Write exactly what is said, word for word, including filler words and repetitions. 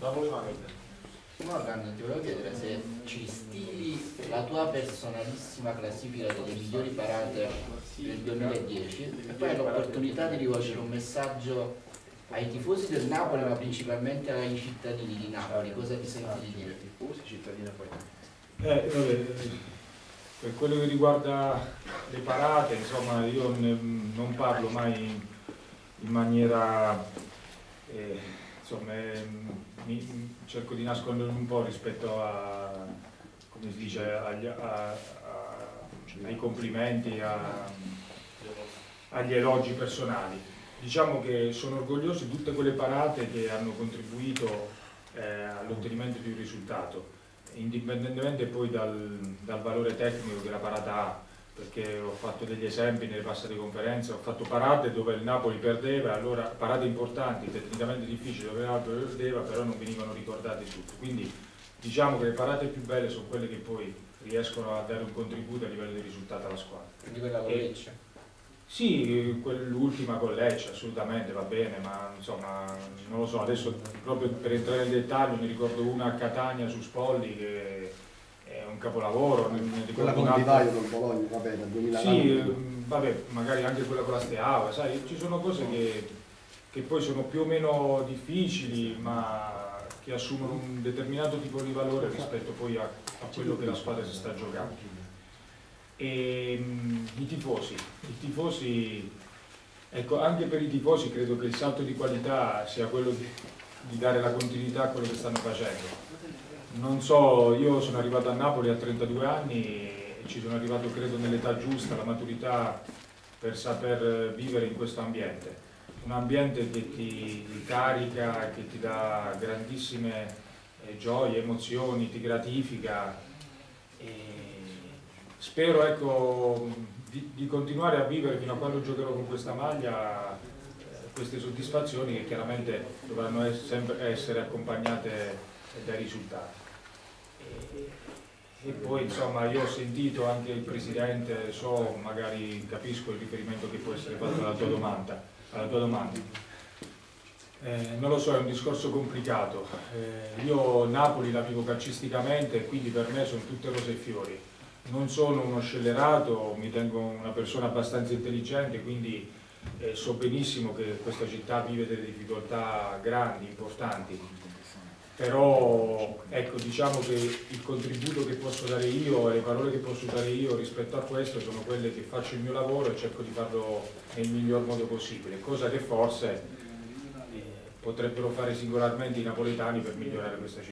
Morgan, ti volevo chiedere se ci stili la tua personalissima classifica delle migliori parate del duemiladieci e poi hai l'opportunità di rivolgere un messaggio ai tifosi del Napoli, ma principalmente ai cittadini di Napoli. Cosa ti senti di dire? Tifosi, cittadini poi. Eh, vabbè, per quello che riguarda le parate, insomma, io ne, non parlo mai in, in maniera, eh, insomma, eh, mi, cerco di nascondermi un po' rispetto a, come si dice, agli, a, a, ai complimenti, a, agli elogi personali. Diciamo che sono orgoglioso di tutte quelle parate che hanno contribuito eh, all'ottenimento di un risultato, indipendentemente poi dal, dal valore tecnico che la parata ha, perché ho fatto degli esempi nelle passate conferenze, ho fatto parate dove il Napoli perdeva, allora parate importanti, tecnicamente difficili dove il Napoli perdeva, però non venivano ricordate tutte. Quindi diciamo che le parate più belle sono quelle che poi riescono a dare un contributo a livello di risultato alla squadra. Quindi quella con Lecce? Sì, l'ultima con Lecce assolutamente va bene, ma insomma non lo so, adesso proprio per entrare nel dettaglio mi ricordo una a Catania su Spolli che è un capolavoro. Ne quella con Di Vaio col Bologna, vabbè, dal duemilanove. Sì, vabbè, magari anche quella con la Steaua, sai, ci sono cose che, che poi sono più o meno difficili, ma che assumono un determinato tipo di valore rispetto poi a, a quello che la squadra si sta giocando. E um, i tifosi, i tifosi, ecco, anche per i tifosi credo che il salto di qualità sia quello di, di dare la continuità a quello che stanno facendo. Non so, io sono arrivato a Napoli a trentadue anni e ci sono arrivato credo nell'età giusta, la maturità per saper vivere in questo ambiente. Un ambiente che ti, ti carica, che ti dà grandissime eh, gioie, emozioni, ti gratifica. E spero, ecco, di, di continuare a vivere fino a quando giocherò con questa maglia eh, queste soddisfazioni che chiaramente dovranno essere, sempre essere accompagnate dai risultati. E, e poi insomma io ho sentito anche il Presidente, so, magari capisco il riferimento che può essere fatto alla tua domanda. Alla tua domanda. Eh, non lo so, è un discorso complicato. Eh, io Napoli la vivo calcisticamente e quindi per me sono tutte rose e fiori. Non sono uno scellerato, mi tengo una persona abbastanza intelligente, quindi eh, so benissimo che questa città vive delle difficoltà grandi, importanti, però ecco, diciamo che il contributo che posso dare io e le parole che posso dare io rispetto a questo sono quelle che faccio il mio lavoro e cerco di farlo nel miglior modo possibile, cosa che forse eh, potrebbero fare singolarmente i napoletani per migliorare questa città.